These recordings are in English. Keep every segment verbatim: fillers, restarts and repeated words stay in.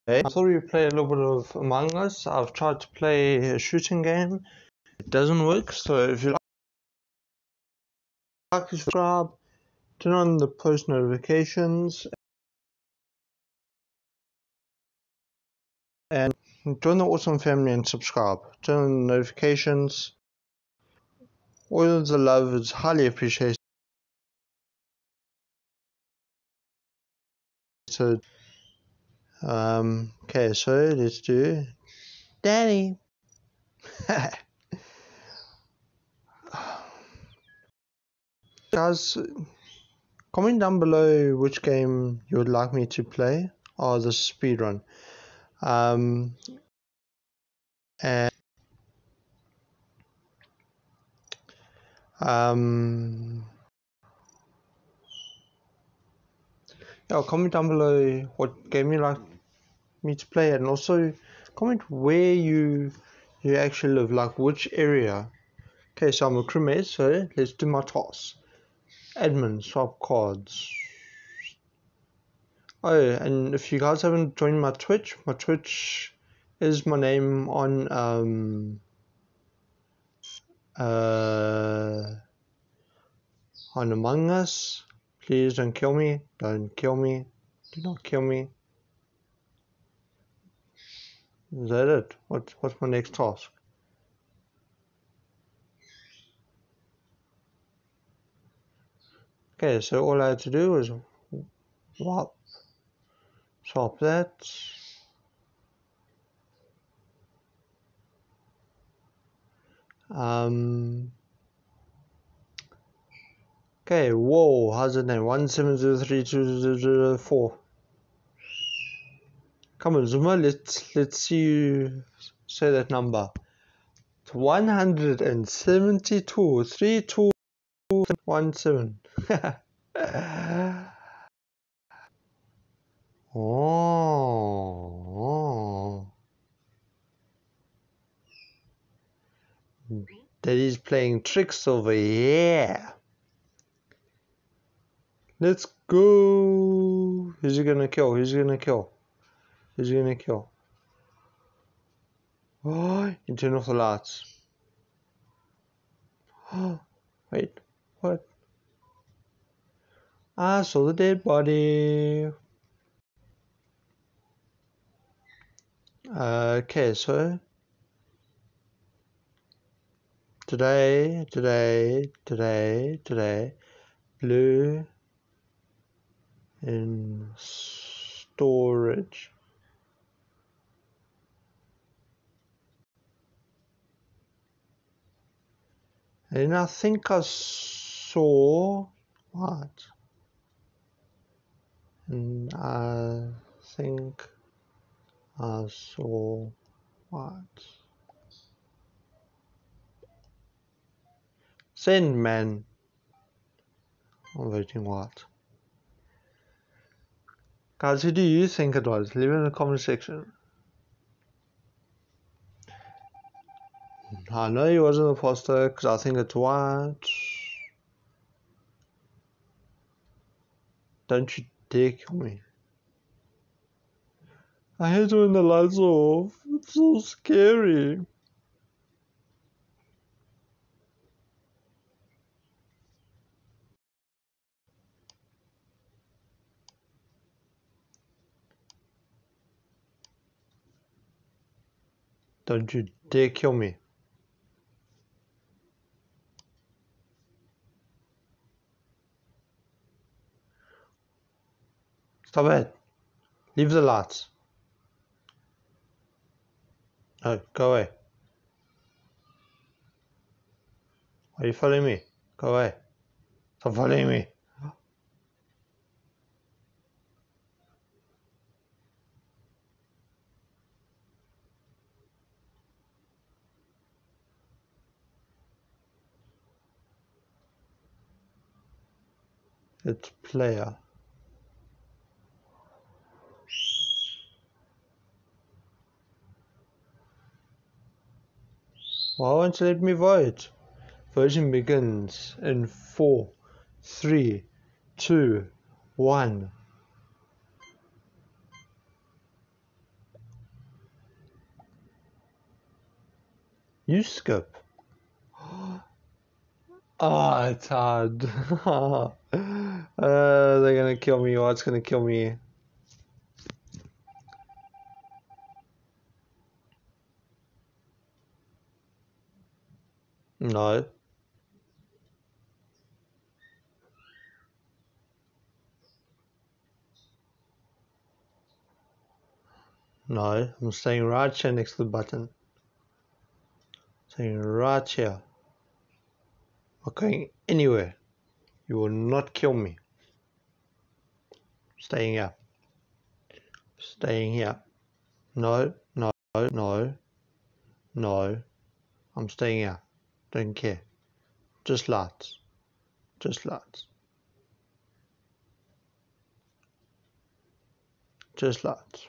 I thought we'd play a little bit of Among Us. I've tried to play a shooting game. It doesn't work, so if you like, subscribe, turn on the post notifications, and join the awesome family and subscribe. Turn on the notifications. All the love is highly appreciated. Um, okay, so let's do Daddy. Guys, comment down below which game you would like me to play or the speedrun. Um, and um, yeah, comment down below what game you like me to play, and also comment where you you actually live, like which area. Okay, so I'm a crewmate, so let's do my tasks. Admin, swap cards. Oh, and if you guys haven't joined my Twitch, my Twitch is my name on um uh on Among Us. Please don't kill me. Don't kill me. Do not kill me. Is that it? What what's my next task? Okay, so all I had to do was swap swap that. Um Okay, whoa, how's it name? One seven zero three two zero zero four. Come on, Zuma, let's let's see you say that number. It's one hundred and seventy two three two one seven. Oh, Daddy's playing tricks over here. Let's go. Who's he gonna kill? Who's he gonna kill? Who's he gonna kill? Oh, you turn off the lights. Oh, wait, what? I saw the dead body. Uh, okay, so today, today, today, today, blue in storage. And I think I saw what? And I think I saw what? Send man. I'm voting what? Guys, who do you think it was? Leave it in the comment section. I know he wasn't a imposter because I think it's white. Don't you dare kill me. I hate when the lights are off. It's so scary. Don't you dare kill me. Stop it. Leave the lights. No, go away. Are you following me? Go away. Stop following me. It's player. Why won't you let me vote? Voting begins in four, three, two, one. You skip. Ah, oh, it's hard. uh, they're gonna kill me. What's gonna kill me? No. No. I'm staying right here next to the button. Staying right here. Not going anywhere. You will not kill me. Staying here. Staying here. No, no, no, no. I'm staying here. Don't care. Just lights. Just lights. Just lights.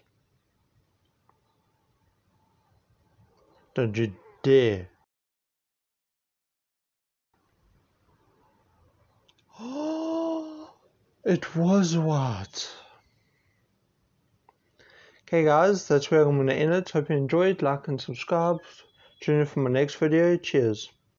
Don't you dare. It was what? Okay guys, that's where I'm going to end it. Hope you enjoyed. Like and subscribe. Tune in for my next video. Cheers.